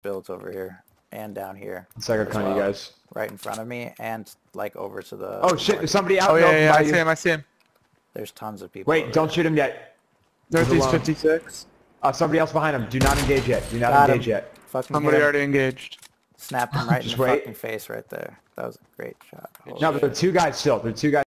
builds over here and down here. It's like a con you guys. Right in front of me and like over to the. Oh shit! There's somebody out. Oh there. yeah, I see him. I see him. There's tons of people. Wait, don't shoot him yet. Northeast 56. Somebody else behind him. Do not engage yet. Do not Got engage him. yet. Fucking Somebody hit him. already engaged. Snapped him right in Just the wait. fucking face right there. That was a great shot. Holy No, but there are two guys still. There are two guys.